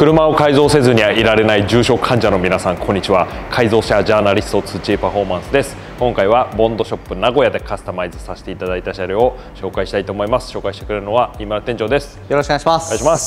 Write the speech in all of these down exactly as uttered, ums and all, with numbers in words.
車を改造せずにはいられない重症患者の皆さん、こんにちは。改造車ジャーナリスト土井パフォーマンスです。今回はボンドショップ名古屋でカスタマイズさせていただいた車両を紹介したいと思います。紹介してくれるのは今村店長です。 よろしくお願いします。 お願いします。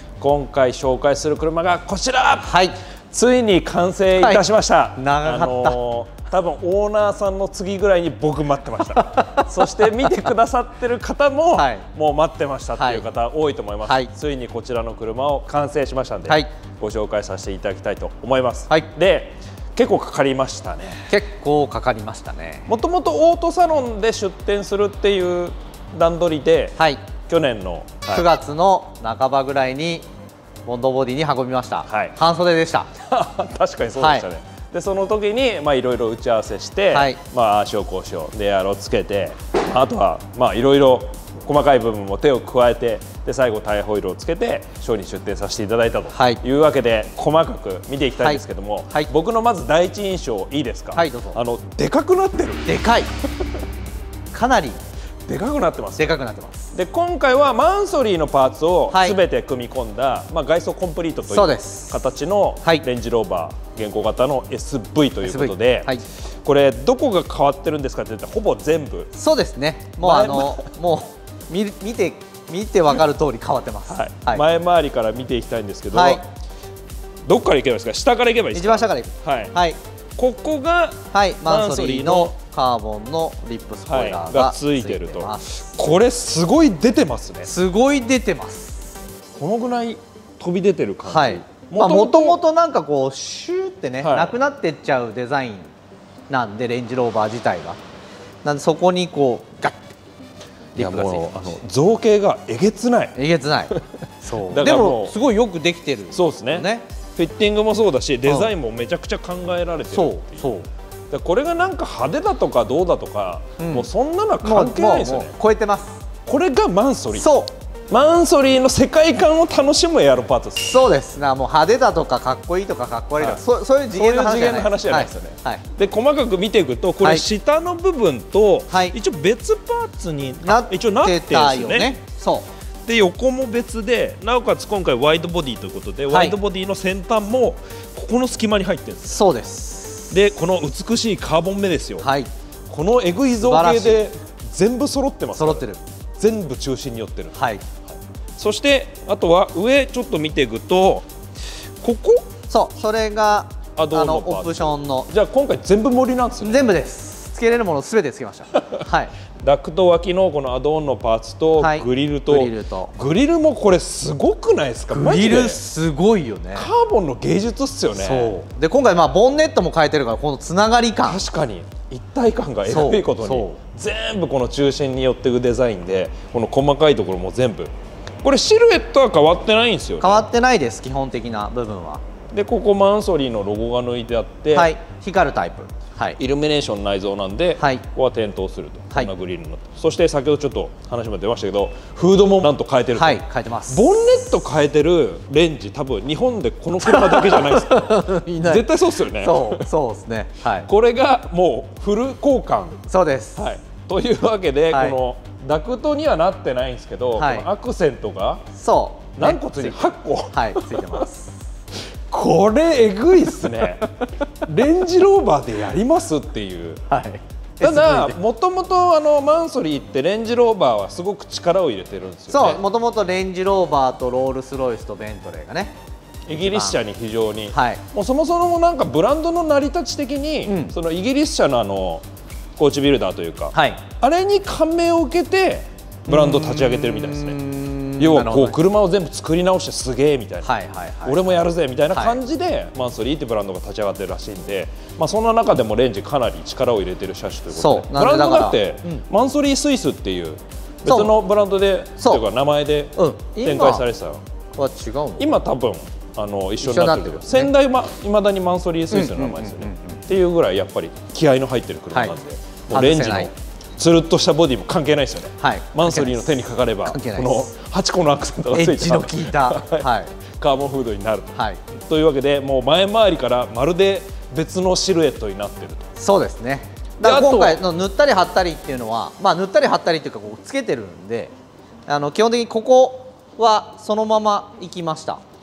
今回紹介する車がこちら。 はい。 ついに完成いたしました。はい、 長かった。あのー多分オーナーさんの次ぐらいに僕待ってましたそして見てくださってる方も、はい、もう待ってましたっていう方多いと思います、はい、ついにこちらの車を完成しましたので、はい、ご紹介させていただきたいと思います、はい、で結構かかりましたね。 結構かかりましたね。 もともとオートサロンで出店するっていう段取りで、はい、去年の、 はい、くがつの半ばぐらいにボンドボディに運びました、はい、半袖でした確かにそうでしたね、はい、でその時にまあいろいろ打ち合わせして、はい、まあああしようこうしようでエアロつけて、あとはまあいろいろ細かい部分も手を加えて、で最後タイホイールをつけてショーに出店させていただいたというわけで、はい、細かく見ていきたいんですけども、はいはい、僕のまず第一印象いいですか。 はいどうぞ。 あのでかくなってる。 でかいかなりでかくなってます。 でかくなってます。 で今回はマンソリーのパーツをすべて組み込んだ、はい、まあ外装コンプリートという形のレンジローバー現行型の エスブイ ということで、はい、これどこが変わってるんですかって言ったらほぼ全部。 そうですね。もうあのもう見見て見て分かる通り変わってます。 はいはい、前回りから見ていきたいんですけど、はい、どこからいけばいいですか。下からいけばいいですか。 一番下からいく。はい。はい、 ここがマンソリーのカーボンのリップスポイラーがついてると。これすごい出てますね。 すごい出てます。 このぐらい飛び出てる感じ。はい。 もともとなんかこうシューってね、はい、なくなってっちゃうデザインなんでレンジローバー自体が。なんでそこにこうガッリップがついてる。あの造形がえげつない。 えげつない。そう。でもすごいよくできてる。 そうですね。ね。フィッティングもそうだし、デザインもめちゃくちゃ考えられてるっていう。そう。でこれがなんか派手だとかどうだとか、うん、もうそんなのは関係ないですよね。 超えてます。 これがマンソリー。 そう。 マンソリーの世界観を楽しむエアロパーツです。 そうです。なもう派手だとかかっこいいとかかっこ悪いとか、はい、そそういう次元の話じゃないですよね。 はいはい、で細かく見ていくとこれ下の部分と、はい、一応別パーツにな一応なってるんですよね。そう。で横も別で、なおかつ今回ワイドボディということで、はい、ワイドボディの先端もここの隙間に入ってるんです。 そうです。 でこの美しいカーボン目ですよ、はい、このえぐい造形で全部揃ってますから、揃ってる、全部中心に寄ってる、はい、そしてあとは上ちょっと見ていくとここ、そうそれがあのオプションの、じゃあ今回全部盛りなんですね。 全部です。つけれるものすべてつけましたはい、 ダクト脇のこのアドオンのパーツとグリルと、はい、グリルとグリルもこれすごくないですか。 グリルすごいよね。 カーボンの芸術っすよね。 そうで今回まあボンネットも変えてるから、このつながり感、 確かに一体感がえぐいことに全部この中心に寄っていくデザインで、この細かいところも全部これシルエットは変わってないんですよね。 変わってないです、基本的な部分は。 でここマンソリーのロゴが抜いてあって、 はい、光るタイプ、はい、 イルミネーション内蔵なんで、はい、ここは点灯すると、こんなグリルになって、はい、そして先ほどちょっと話も出ましたけどフードもなんと変えてると。はい、変えてます。ボンネット変えてるレンジ多分日本でこの車だけじゃないですかいない。絶対そうですよね。 そうそうですね、はい、 これがもうフル交換。 そうです、 はい、というわけで、はい、このダクトにはなってないんですけど、はい、このアクセントがそう軟骨にはっこ、 はい、ついてますこれえぐいっすねレンジローバーでやりますっていう、はい、ただもともとあのマンソリーってレンジローバーはすごく力を入れてるんですよね。 そう、もともとレンジローバーとロールスロイスとベントレーがね、 イギリス車に非常に、はい、もうそもそもなんかブランドの成り立ち的に、うん、そのイギリス車のあのコーチビルダーというか、はい、あれに感銘を受けてブランドを立ち上げてるみたいですね。要はこう車を全部作り直してすげえみたいな、俺もやるぜみたいな感じでマンソリーってブランドが立ち上がってるらしいんで、まあそんな中でもレンジかなり力を入れてる車種ということで、ブランドだってマンソリースイスっていう別のブランドでというか名前で展開されてたのは違うの。 今多分あの一緒になってるけど、先代はいまだにマンソリースイスの名前ですよね。っていうぐらいやっぱり気合の入ってる車なんで、もうレンジのつるっとしたボディも関係ないですよね、はい、マンソリーの手にかかればこのはちこのアクセントがついてエッジの効いた、はい、 カーボンフードになると、はい、というわけでもう前回りからまるで別のシルエットになってると。 そうですね。だから今回の塗ったり貼ったりっていうのは、まあ、塗ったり貼ったりっていうかこうつけてるんで、あの基本的にここはそのままいきました。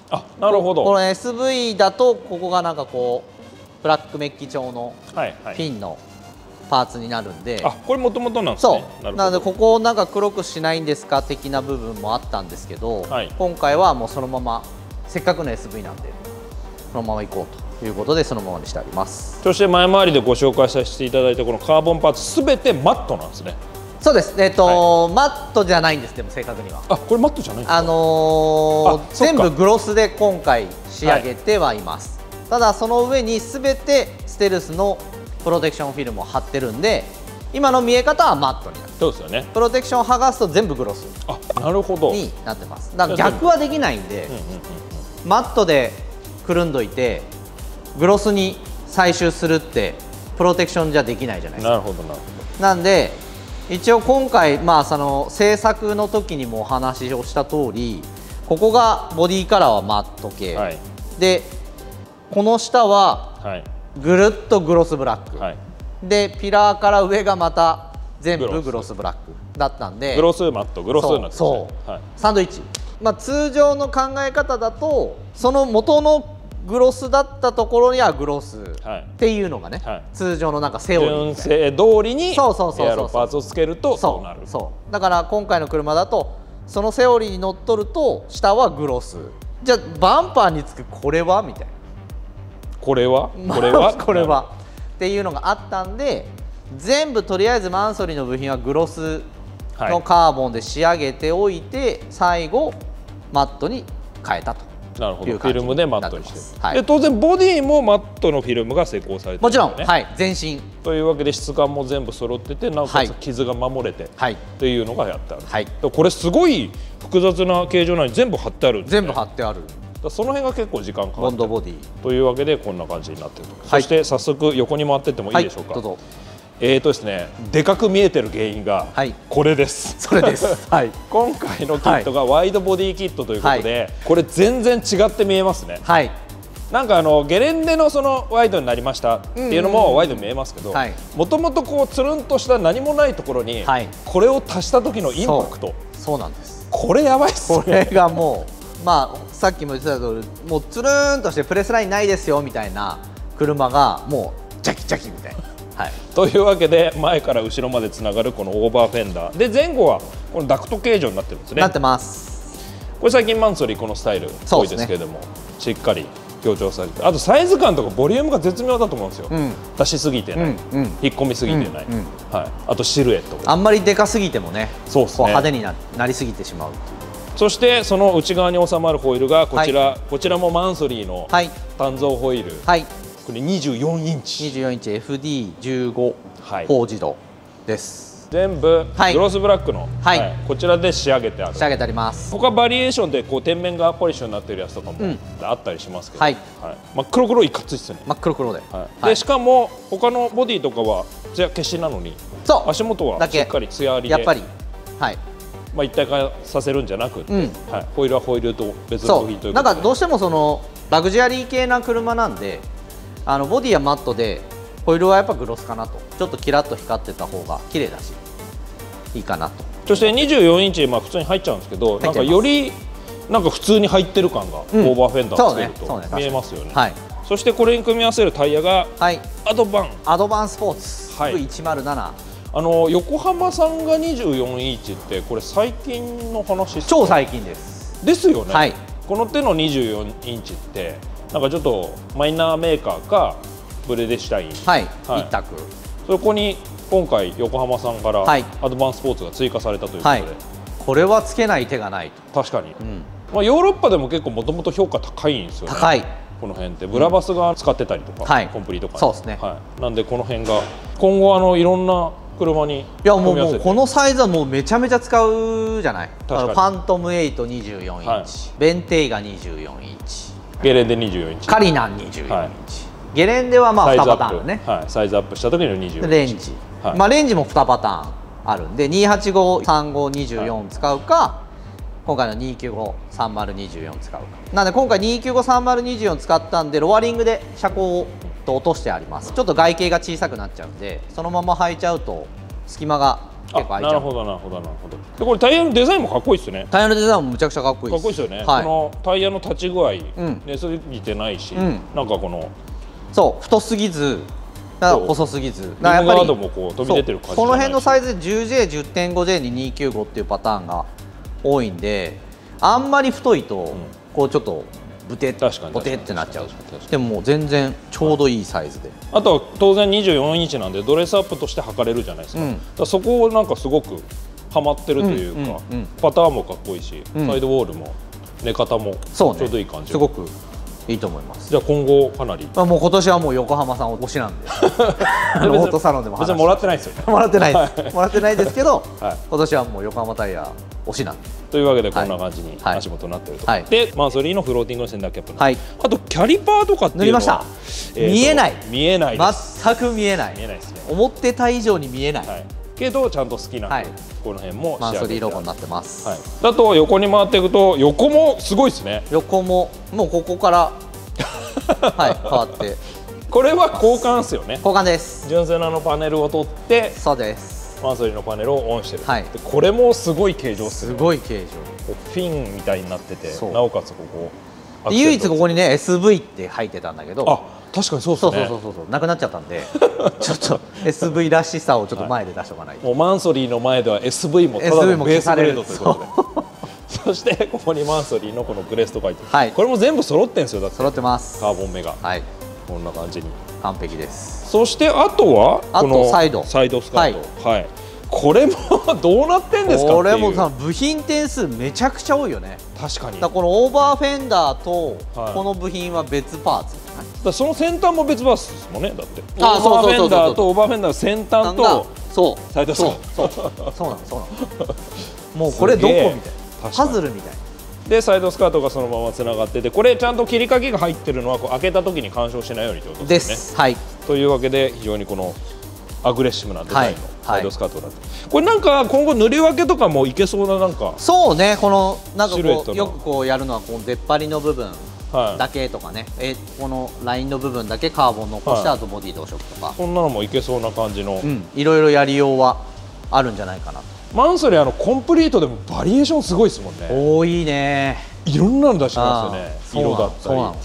あ、なるほど。 この エスブイ だとここがなんかこうブラックメッキ調のフィンのパーツになるんで、 あ、これもともとなんですね。 そうなのでここをなんか黒くしないんですか的な部分もあったんですけど、はい、今回はもうそのまませっかくの エスブイ なんでそのままいこうということでそのままにしてあります。 そして前回りでご紹介させていただいたこのカーボンパーツすべてマットなんですね。 そうです。えっと、はい、マットじゃないんです。でも正確にはあ、これマットじゃないんですか。 あのー、全部グロスで今回仕上げてはいます、はい、ただその上にすべてステルスのプロテクションフィルムを貼ってるんで今の見え方はマットになる。 そうですよね。 プロテクションを剥がすと全部グロスあ、なるほどになってます。だから逆はできないんで、マットでくるんどいてグロスに採集するってプロテクションじゃできないじゃないですか。 なるほどなるほど。 なんで一応今回、まあ、その制作の時にもお話をした通りここがボディカラーはマット系、はい、でこの下はぐるっとグロスブラック、はい、でピラーから上がまた全部グロスブラックだったんでグロスマットグロスになってますね。 そう、はい、サンドイッチ、まあ、通常の考え方だとその元のグロスだったところにはグロスっていうのがね、はい、通常のなんかセオリー純正通りにエアロパーツをつけるとそうなる。 そうだから今回の車だとそのセオリーにのっとると下はグロスじゃあバンパーにつくこれはみたいなこれはこれはこれはっていうのがあったんで全部とりあえずマンソリーの部品はグロスのカーボンで仕上げておいて、はい、最後マットに変えたと。 なるほど。フィルムでマットにして、はい、で当然ボディもマットのフィルムが施工されてるんですね。 もちろん、はい、全身というわけで質感も全部揃っててなおかつ傷が守れて、はい、っていうのがやってある、はい、これすごい複雑な形状なのに全部貼ってあるんですね。 全部貼ってある。 その辺が結構時間かかるボンドボディというわけでこんな感じになっていると、はい、そして早速横に回ってってもいいでしょうか。はい、どうぞ。えーとですね、でかく見えてる原因がこれです。 それです。はい。 今回のキットがワイドボディキットということで、はい、これ全然違って見えますね。はい。なんかあのゲレンデのそのワイドになりましたっていうのもワイドに見えますけど、もともとこうつるんとした何もないところにこれを足した時のインパクト。 そうなんです。 これやばいっすね。 これがもうまあさっきも言ってた通り、もうつるんとしてプレスラインないですよみたいな車がもうジャキジャキみたいな。はい、 というわけで前から後ろまでつながるこのオーバーフェンダーで前後はこのダクト形状になってるんですね。 なってます。 これ最近マンソリーこのスタイル多いですけれども、ね、しっかり強調されてあとサイズ感とかボリュームが絶妙だと思うんですよ、うん、出しすぎてない、うんうん、引っ込みすぎてない、うんうんはい、あとシルエットあんまりでかすぎてもねそうですね派手に な, なりすぎてしまうっていう。 そしてその内側に収まるホイールがこちら、はい、こちらもマンソリーの単造ホイール、はいこれにじゅうよんインチにじゅうよんインチ エフディーじゅうご フォー自動です。 全部グロスブラックの、はいはい、こちらで仕上げてある。 仕上げてあります。 他バリエーションでこう天面がポリッシュになっているやつとかも、うん、あったりしますけど、はいはい、真っ黒黒いかついですよね。 真っ黒黒で、 はい、でしかも他のボディとかはツヤ消しなのにそう足元はしっかりツヤありでやっぱり、はいまあ、一体化させるんじゃなくて、うんはい、ホイールはホイールと別の部品ということでなんかどうしてもそのラグジュアリー系な車なんであのボディはマットでホイールはやっぱグロスかなとちょっとキラッと光ってた方が綺麗だしいいかなと。 そしてにじゅうよんインチ、まあ、普通に入っちゃうんですけどなんかよりなんか普通に入ってる感が、うん、オーバーフェンダーつけると、ねね、見えますよね、はい、そしてこれに組み合わせるタイヤが、はい、アドバンアドバンスポーツ ブイひゃくなな、 あの横浜さんがにじゅうよんインチってこれ最近の話ですか？ 超最近ですですよね、はい、この手のにじゅうよんインチってなんかちょっとマイナーメーカーかブレデシュタイン、 はいはい、一択そこに今回横浜さんからアドバンスポーツが追加されたということで、はい、 これはつけない手がないと。確かに、うんまあ、ヨーロッパでも結構もともと評価高いんですよね。 高いこの辺ってブラバスが使ってたりとか、うん、コンプリートかそうですね、 はい、なんでこの辺が今後あのいろんな車にいやもうもうこのサイズはもうめちゃめちゃ使うじゃない。ファントムエイトにじゅうよんインチ、はい、ベンテイガにじゅうよんインチゲレンデにじゅうよんインチカリナンにじゅうよんインチ、はい、ゲレンデはまあにパターンね、 はい、サイズアップした時のにじゅうよんレンジ、はい、まあレンジもにパターンあるんでにひゃくはちじゅうご、さんじゅうご、にじゅうよん使うか、はい、今回のにひゃくきゅうじゅうご、さんじゅう、にじゅうよん使うかなんで今回にひゃくきゅうじゅうご、さんじゅう、にじゅうよん使ったんでロワリングで車高を落としてあります。ちょっと外形が小さくなっちゃうんでそのまま履いちゃうと隙間が結構開いちゃう。 なるほどなるほどなるほど。でこれタイヤのデザインもかっこいいですね。 タイヤのデザインもむちゃくちゃかっこいいです。 かっこいいですよね。はい、このタイヤの立ち具合、うん、寝すぎてないし、うん、なんかこのそう太すぎず細すぎず、 リムガードもこう飛び出てる感じ。 この辺のサイズで じゅうジェイ、じゅってんごジェイ ににひゃくきゅうじゅうごっていうパターンが多いんで、あんまり太いと、うん、こうちょっとブテッボテってなっちゃう。でももう全然ちょうどいいサイズで、 はい、あとは当然にじゅうよんインチなんでドレスアップとして測れるじゃないですか。うん、だそこをなんかすごくはまってるというか、パターンもかっこいいし、うん、サイドウォールも寝方もちょうどいい感じ、 ね、すごくいいと思います。 じゃあ今後かなり、 まあもう今年はもう横浜さん推しなんでオートサロンでも別にもらってないですよね。 もらってないですもらってないですけど、はい、今年はもう横浜タイヤ推しなんで。 というわけでこんな感じに足元になってると、はい、でマンソリーのフローティングのセンターキャップの、はい、あとキャリパーとかっていうのは塗りました。 えー、見えない見えない全く見えない見えないですね。 思ってた以上に見えない、はい、 けどちゃんと好きな、はい、この辺もマンソリーロゴになってます、はい、 だと横に回っていくと横もすごいですね。 横ももうここからはい変わってこれは交換ですよね。 交換です。 純正のあのパネルを取ってそうですマンソリーのパネルをオンしてる、はい、でこれもすごい形状ですね。 すごい形状、 フィンみたいになってて、なおかつここ唯一ここにね エスブイ って入ってたんだけど、 あ確かにそうですね。そうそうそうそうなくなっちゃったんでちょっと エスブイ らしさをちょっと前で出しておかないと、 はい、もうマンソリーの前では エスブイ もただのベースグレードということでそしてここにマンソリーのこのブレスト書いて、はい、これも全部揃ってんですよ。だって揃ってます。 カーボン目が、 はい、 こんな感じに完璧です。 そしてあとはあとサイドサイドスカート、はい、はい、これもどうなってんですか。 これもさ部品点数めちゃくちゃ多いよね。 確かに。 だこのオーバーフェンダーとこの部品は別パーツ、 はい、だその先端も別パーツですもんね。だってオーバーフェンダーとオーバーフェンダーの先端とそうサイドスカート、そうそうなのそうなのもうこれどこみたいなパズルみたいな。 でサイドスカートがそのままつながってて、これちゃんと切り欠きが入ってるのはこう開けた時に干渉しないようにということですね。です、はい、というわけで非常にこのアグレッシブなデザインのサイドスカートだって、はいはい、これなんか今後塗り分けとかもいけそうななんかそうね、このなんかこうよくこうやるのはこの出っ張りの部分だけとかね、はい、えこのラインの部分だけカーボン残して、はい、あとボディ同色とかこんなのもいけそうな感じの、 うん、いろいろやりようはあるんじゃないかなと。 マンソリーあのコンプリートでもバリエーションすごいですもんね。 多いね。 いろんなの出してますよね。色だったり、はい、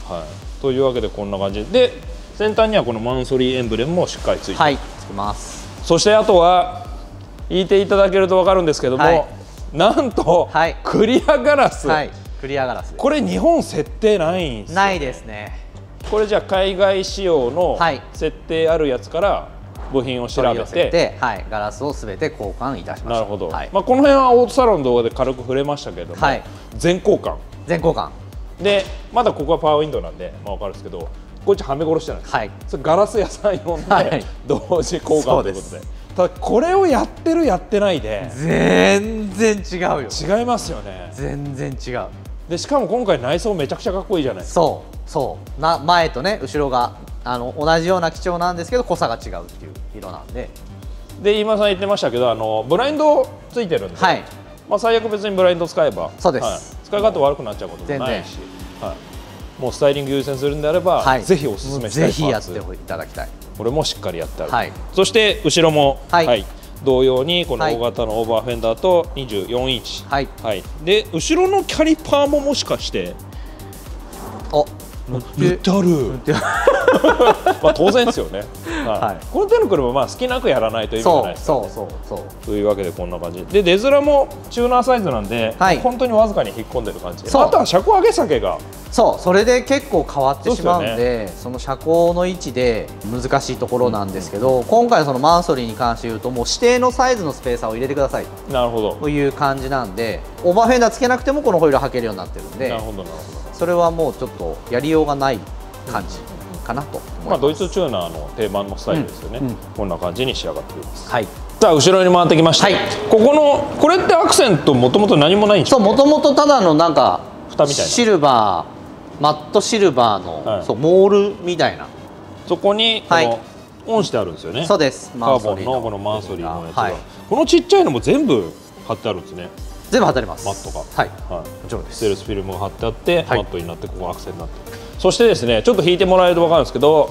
というわけでこんな感じで先端にはこのマンソリーエンブレムもしっかりついて、 はい、つきます。そしてあとは言っていただけると分かるんですけども、はい、なんと、はい、クリアガラス、はい、 クリアガラス、 これ日本設定ないんですよね。 ないですね。 これじゃあ海外仕様の設定あるやつから部品を調べて、 はい、ガラスをすべて交換いたしました。 なるほど、はい、まあこの辺はオートサロンの動画で軽く触れましたけれども、はい、全交換全交換で、まだここはパワーウィンドウなんで、まあ、分かるんですけど、こっちはめ殺しじゃないですか、はい、それガラス屋さん呼んで、はい、同時交換ということで、ただこれをやってるやってないで全然違うよ。 違いますよね。 全然違う。 でしかも今回内装めちゃくちゃかっこいいじゃないですか。 そうそうな、前とね後ろがあの同じような基調なんですけど濃さが違うっていう色なんで。 で今さん言ってましたけど、あのブラインドついてるんで、はい、まあ最悪別にブラインド使えばそうです、 はい、使い勝手悪くなっちゃうこともないし、はい、もうスタイリング優先するんであれば、はい、ぜひおすすめしたいパーツ、 ぜひやっていただきたい。 これもしっかりやってある、はい、そして後ろも、はいはい、同様にこの大型のオーバーフェンダーとにじゅうよんインチ、はいはい、で後ろのキャリパーももしかしてあ塗ってあるまあ当然ですよね、はい、この手の車はまあ好きなくやらないと意味がないですからね。そうそうそうというわけでこんな感じで、出面もチューナーサイズなんで、はい、本当にわずかに引っ込んでる感じで、あとは車高上げ下げがそうそれで結構変わってしまうんで、そ, ね、その車高の位置で難しいところなんですけど、うん、今回そのマンソリーに関して言うともう指定のサイズのスペーサーを入れてくださいなるほどという感じなんで、オーバーフェンダーつけなくてもこのホイール履けるようになってるんで、 なるほどなるほど、 それはもうちょっとやりようがない感じかなと思います。 まあドイツチューナーの定番のスタイルですよね、うんうん、こんな感じに仕上がっております。はい、さあ後ろに回ってきました、はい、ここのこれってアクセントもともと何もないんですか。 そう、もともとただのなんか蓋みたいなシルバーマットシルバーの、はい、そうモールみたいな、 そこにこの、はい、オンしてあるんですよね。 そうです、 カーボンのこのマンソリーのやつが、はい、このちっちゃいのも全部貼ってあるんですね。 全部貼ってあります。 マットが、 はい、はい、もちろんです。 ステルスフィルムが貼ってあって、はい、マットになってここアクセントになって、そしてですねちょっと引いてもらえると分かるんですけど、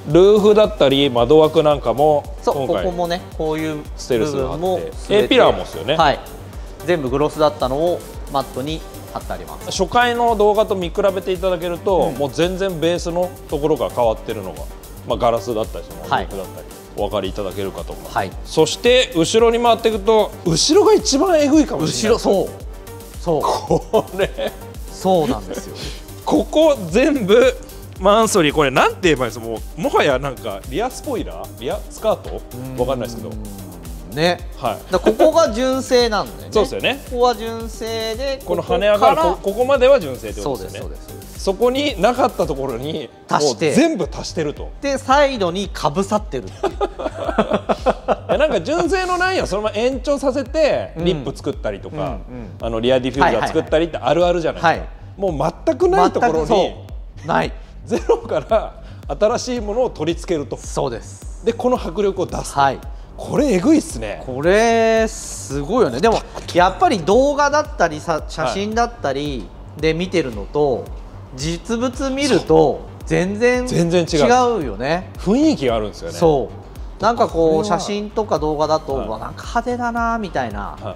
ルーフだったり窓枠なんかもそうここもねこういうステルスがあって A ピラーもですよね。 はい、全部グロスだったのをマットに貼ってあります。 初回の動画と見比べていただけると、うん、もう全然ベースのところが変わってるのが、まあ、ガラスだったりそのルーフだったり、お分かりいただけるかと思います、はい、そして後ろに回っていくと後ろが一番えぐいかもしれない。 後ろそうそうこれそうなんですよここ全部マンソリー、これなんて言えばいいんですか、もうもはやなんかリアスポイラーリアスカートわかんないですけどね、はい、だここが純正なんだよねそうですよね。 ここは純正でこの跳ね上がる こ, ここまでは純正ってことですよね。そうですそうです。そこになかったところに足して全部足してるとでサイドにかぶさってるっていうなんか純正のラインをそのまま延長させてリップ作ったりとか、うん、あのリアディフューザー作ったりってあるあるじゃないですか、はい、もう全くないところにないゼロから新しいものを取り付けると。 そうです。 でこの迫力を出す、 はい、 これえぐいっすね。 これすごいよね。でもやっぱり動画だったりさ写真だったりで見てるのと実物見ると全然全然違うよね。 雰囲気があるんですよね。 そうなんかこう写真とか動画だと、はい、なんか派手だなみたいな、はい、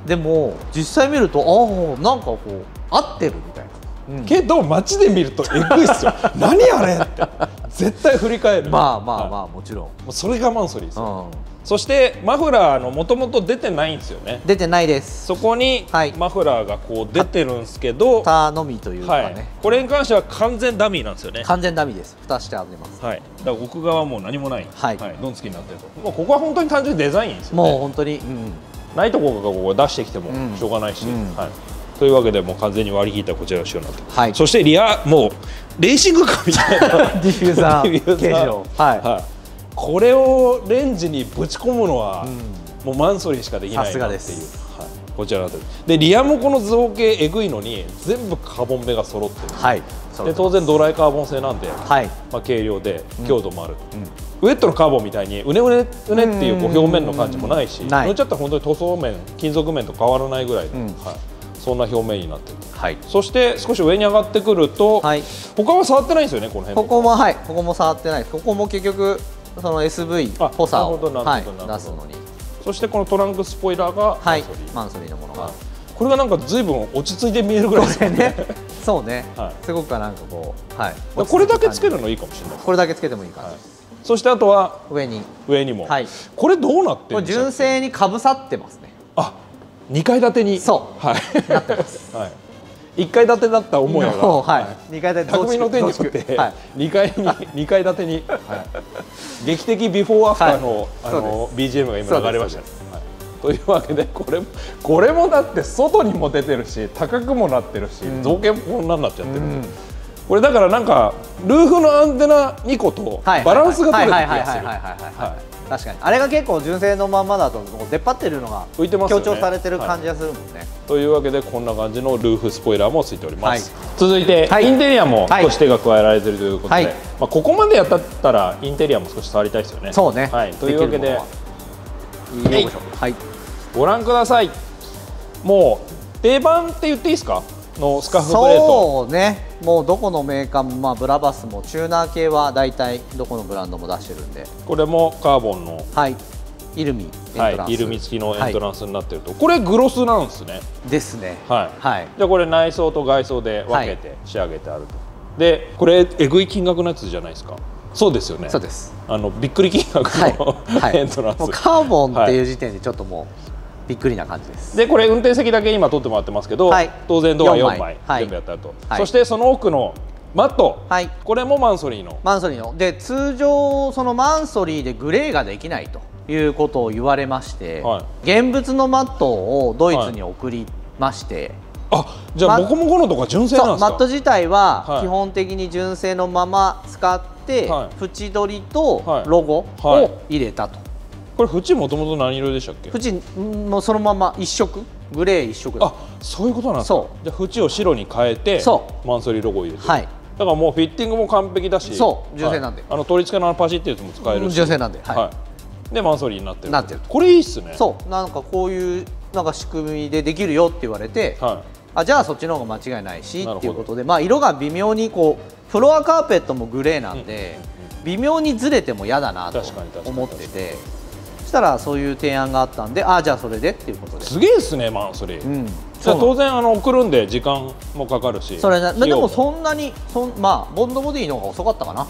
でも実際見るとああなんかこう合ってるみたいな。 うん、けど街で見るとえぐいっすよ何あれって絶対振り返る。 まあまあまあ、はい、もちろんもうそれがマンソリーですよ、うん、そしてマフラーのもともと出てないんですよね。 出てないです。 そこにマフラーがこう出てるんですけど蓋のみというかね、はい、 これに関しては完全ダミーなんですよね。 完全ダミーです。蓋してあります。 はい、だから奥側はもう何もない、はいはい、ドン付きになってると。もうここは本当に単純にデザインですよね。 もう本当に、うん、 ないところがここ出してきてもしょうがないし、うんうん、はい、というわけでもう完全に割り切ったこちらの仕様になってます、はい、そしてリアもうレーシングカーみたいなディフューザー形状、 はいはい、これをレンジにぶち込むのは、うん、もうマンソリーしかできないなっていう、はい、こちらになってる。でリアもこの造形えぐいのに全部カーボン目が揃ってる、はい、で当然ドライカーボン製なんで、はい、まあ、軽量で強度もある、うんうん、ウェットのカーボンみたいにうねうねうねっていうこう表面の感じもないし、塗っちゃったら本当に塗装面金属面と変わらないぐらいの、うん、はい、そんな表面になってる、はい、そして少し上に上がってくると、はい、他は触ってないんですよね。この辺ここも、はい、ここも触ってないです。ここも結局その エスブイ っぽさを、はい、出すのに。 そしてこのトランクスポイラーがマンソリー、はい、マンソリーのものが、はい、 これがなんか随分落ち着いて見えるぐらいですね。 ねそうね、はい、すごくなんかこう、はい、 これだけつけるのいいかもしれない。 これだけつけてもいい感じ、はい、 そしてあとは上に上にも、はい、これどうなってるんですか。 純正にかぶさってますね。 あ、にかい建てに、 そう、はい、なってます。 はい、いっかい建てだった思いが、 はい、にかい建て匠の手によってにかいににかい建てに、劇的ビフォーアフターのあの ビージーエム が今流れましたね。というわけでこれこれもだって外にも出てるし高くもなってるし、造形もこんなになっちゃってる。これだからなんかルーフのアンテナにことバランスが取れてる気がする。 確かにあれが結構純正のまんまだと出っ張ってるのが強調されてる感じがするもんね。 というわけでこんな感じのルーフスポイラーもついております。続いてインテリアも少し手が加えられているということで、まあここまでやったらインテリアも少し触りたいですよね。 そうね。 というわけではい、 ご覧ください。もう定番って言っていいですかのスカーフプレート。 そうね、もうどこのメーカーも、まあ、ブラバスもチューナー系は大体どこのブランドも出してるんで、 これもカーボンの、 はい、イルミエントランス、 はい、イルミ付きのエントランスになってると、はい、これグロスなんですね。 ですね。 はい、はい、じゃあこれ内装と外装で分けて仕上げてあると、はい、でこれえぐい金額のやつじゃないですか。そうですよね。 そうです。 あのびっくり金額の、はい、エントランス。 もうカーボンっていう時点でちょっともうびっくりな感じです。 でこれ運転席だけ今撮ってもらってますけど、はい、当然ドアよんまい全部やってあると、はい、そしてその奥のマット、はい、これもマンソリーのマンソリーので、通常そのマンソリーでグレーができないということを言われまして、はい、現物のマットをドイツに送りまして、 はい、あ、じゃあモコモコのとか純正なんですか。 マット自体は基本的に純正のまま使って、はい、縁取りとロゴを入れたと。 これ縁もともと何色でしたっけ。 縁もうそのまま一色、グレー一色。 あ、そういうことなんですか。じゃあ縁を白に変えてマンソリーロゴを入れて、はい、だからもうフィッティングも完璧だし、 そう純正なんで、 はい、あの取り付けのパチってやつも使えるし、 純正なんで、 はいはい、でマンソリーになってる。 なってる。 これいいっすね。 そう、なんかこういうなんか仕組みでできるよって言われて、はい、 あじゃあそっちの方が間違いないしっていうことで、まあ、色が微妙にこうフロアカーペットもグレーなんで、微妙にずれても嫌だなと思ってて、そしたらそういう提案があったんで、あじゃあそれでっていうことで。 すげえですね、マンスリー。うん、当然あの送るんで時間もかかるし、 それでもそんなにそんまあボンドボディの方が遅かったかな。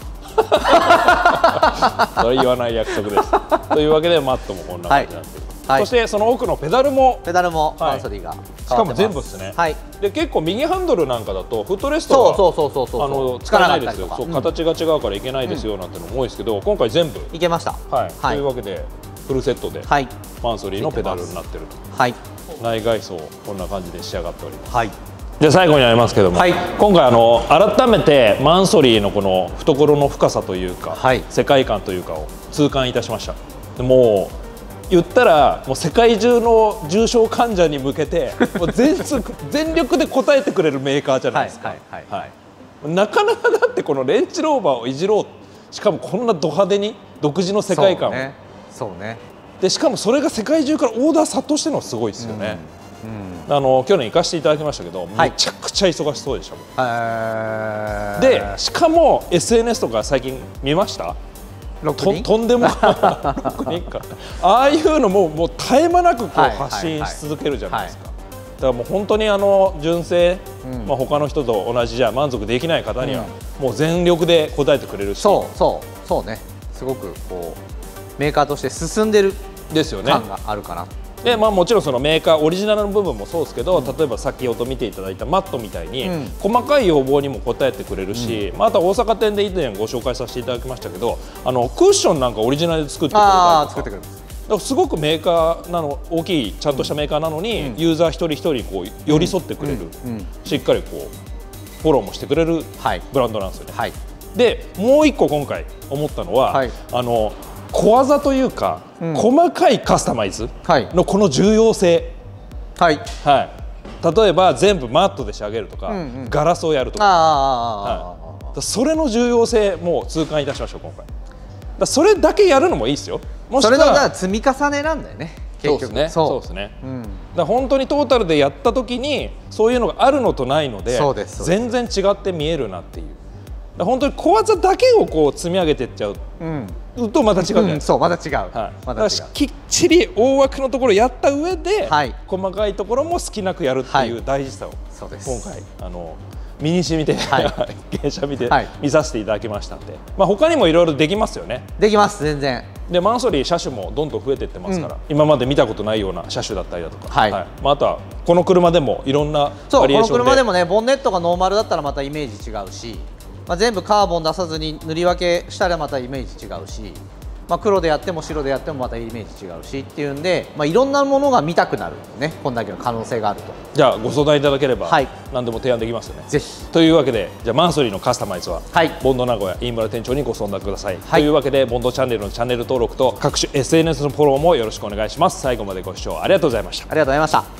それ言わない約束です。というわけでマットもこんな感じになってる。はい、そしてその奥のペダルもペダルもマンソリーがしかも全部ですね。はい、で結構右ハンドルなんかだとフットレストがあの使えないですよ。そう形が違うからいけないですよなんてのも多いですけど、今回全部いけました。 はい。というわけでフルセットでマンソリーのペダルになってると。はい。内外装こんな感じで仕上がっております。はい。で最後になりますけども、はい、今回あの改めてマンソリーのこの懐の深さというか、はい、世界観というかを痛感いたしました。でもう言ったらもう世界中の重症患者に向けてもう 全, 全力で応えてくれるメーカーじゃないですか。なかなかだってこのレンジローバーをいじろう、しかもこんなド派手に独自の世界観を、そうね、そうね。でしかもそれが世界中からオーダー殺到してるのはすごいですよね。うん、あの去年行かせていただきましたけど、はい、めちゃくちゃ忙しそうでしたもん。でしかも エスエヌエス とか最近見ました？と, とんでもないああいうのももう絶え間なくこう発信し続けるじゃないですか。だからもう本当にあの純正、うん、まあ他の人と同じじゃ満足できない方にはもう全力で応えてくれるし、そうそうそうね、すごくこうメーカーとして進んでる感があるかな。でまあ、もちろんそのメーカーオリジナルの部分もそうですけど、うん、例えば先ほど見ていただいたマットみたいに、うん、細かい要望にも応えてくれるし、うん、まあ、あとは大阪店で以前ご紹介させていただきましたけど、あのクッションなんかオリジナルで作ってくれたりとか、だからすごくメーカーなの大きいちゃんとしたメーカーなのに、うん、ユーザー一人一人こう寄り添ってくれる、うんうん、しっかりこうフォローもしてくれるブランドなんですよね。はい、でもう一個今回思ったのは、はい、あの小技というか、うん、細かいカスタマイズのこの重要性、はいはい、例えば全部マットで仕上げるとか、うんうん、ガラスをやるとか、はい、それの重要性も痛感いたしました今回。だそれだけやるのもいいですよ。もしくはそれの積み重ねなんだよね結局。そうですね。そうですね。うん、だ本当にトータルでやった時にそういうのがあるのとないので全然違って見えるなっていう。だ本当に小技だけをこう積み上げていっちゃう。うんとまた違うじゃないですか。そう、また違う。はい。また違う。きっちり大枠のところやった上で、はい、細かいところも好きなくやるっていう大事さを、そうです。今回あの身に染みて、はい、芸者見て、はい、見させていただきましたんで、まあ他にもいろいろできますよね。できます全然。でマンソリー車種もどんどん増えていってますから、うん、今まで見たことないような車種だったりだとか、はい。はい、まああとはこの車でもいろんなバリエーションで。そう、この車でもね、ボンネットがノーマルだったらまたイメージ違うし。まあ全部カーボン出さずに塗り分けしたらまたイメージ違うし、まあ、黒でやっても白でやってもまたイメージ違うしっていうんで、まあ、いろんなものが見たくなるね、こんだけの可能性があると。じゃあご相談いただければ、はい、何でも提案できますよね。ぜひ。というわけでじゃあマンソリーのカスタマイズは、はい、ボンド名古屋飯村店長にご相談ください。はい、というわけでボンドチャンネルのチャンネル登録と各種 エスエヌエス のフォローもよろしくお願いします。最後までご視聴ありがとうございました。ありがとうございました。